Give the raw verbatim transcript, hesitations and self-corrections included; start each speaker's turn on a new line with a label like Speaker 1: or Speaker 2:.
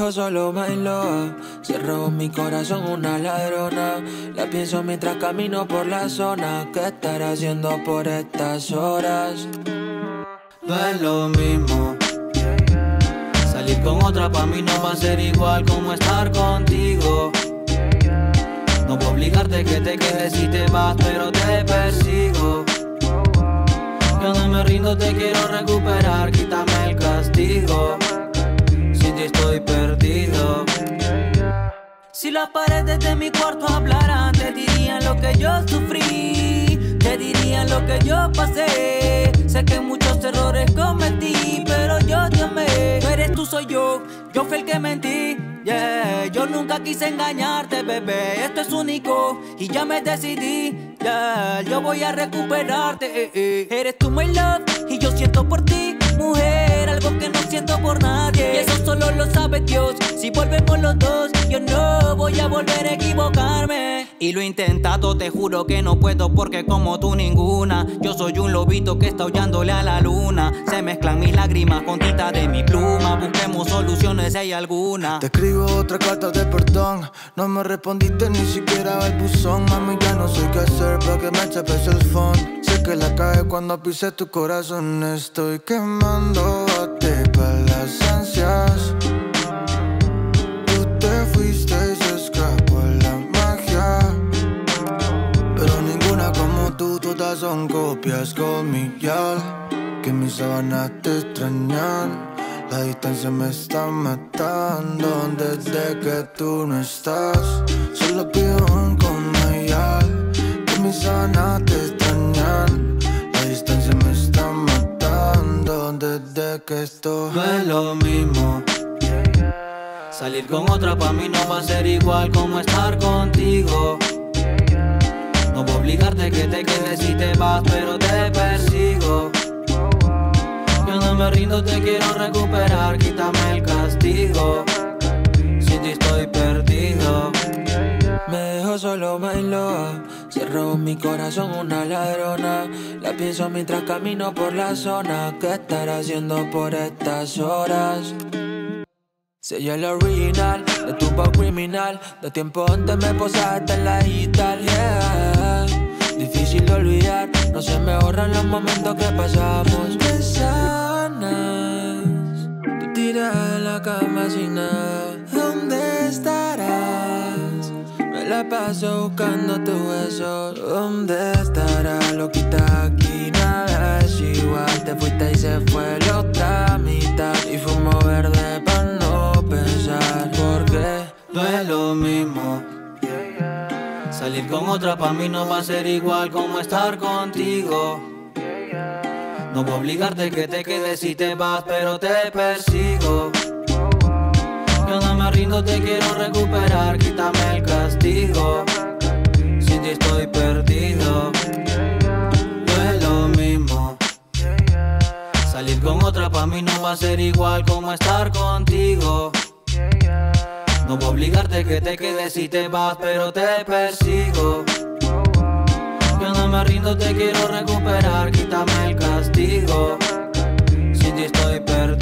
Speaker 1: dejó solo my love. Se robó mi corazón una ladrona. La pienso mientras camino por la zona. ¿Qué estará haciendo por estas horas?
Speaker 2: No es lo mismo. Salir con otra pa' mí no va a ser igual como estar contigo. No puedo obligarte que te quedes si te vas, pero te persigo. Yo no me rindo, te quiero recuperar, quítame el castigo. Sin ti estoy perdido. Si las paredes de mi cuarto hablaran, te dirían lo que yo sufrí, te dirían lo que yo pasé. Sé que muchos errores cometí, pero yo te amé. No eres tú, soy yo, yo fui el que mentí. Yeah, yo nunca quise engañarte, bebé. Esto es único y ya me decidí. Yeah, yo voy a recuperarte. Eh, eh. Eres tú, my love, y yo siento por ti, mujer, algo que no siento por nadie. Y eso solo lo sabe Dios. Si volvemos los dos, yo no voy a volver a equivocarme. Y lo he intentado, te juro que no puedo, porque como tú ninguna. Yo soy un lobito que está aullándole a la luna. Se mezclan mis lágrimas con tinta de mi pluma. Busquemos soluciones si hay alguna.
Speaker 3: Te escribo otra carta de perdón. No me respondiste ni siquiera al buzón. Mami, ya no sé qué hacer para que me chapes el phone. Sé que la cae cuando pise tu corazón. Estoy quemando bate pa' las ansias. Tú te fuiste y se escapó la magia. Pero ninguna como tú, todas son copias con mi yal. Que mis sábanas te extrañan. La distancia me está matando desde que tú no estás. Solo pido un con mayal. Que mis sábanas te extrañan. La distancia me está matando desde que estoy.
Speaker 2: No es lo mismo. Salir con otra pa' mí no va a ser igual como estar contigo. No voy a obligarte que te quedes si te vas, pero te persigo. Yo no me rindo, te quiero recuperar, quítame el castigo. Sin ti estoy perdido.
Speaker 1: Me dejó solo my love. Se robó mi corazón una ladrona. La pienso mientras camino por la zona. ¿Qué estará haciendo por estas horas? Soy el original, de tu voz criminal. De tiempo antes me posaste en la digital, yeah. Difícil de olvidar, no se me borran los momentos que pasamos. Me sanas, tú tirada en la cama sin nada. ¿Dónde estarás? Me la paso buscando tu beso. ¿Dónde estarás? Loquita, aquí nada es igual. Te fuiste y se fue la otra mitad. Y fumo verde pa' no pensar. Porque
Speaker 2: no es lo mismo. Salir con otra pa' mí no va a ser igual como estar contigo. No voy a obligarte que te quedes si te vas, pero te persigo. Yo no me rindo, te quiero recuperar, quítame el castigo. Sin ti estoy perdido. No es lo mismo. Salir con otra pa' mí no va a ser igual como estar contigo. No voy a obligarte que te quedes si te vas, pero te persigo. Yo no me rindo, te quiero recuperar, quítame el castigo. Sin ti estoy perdido.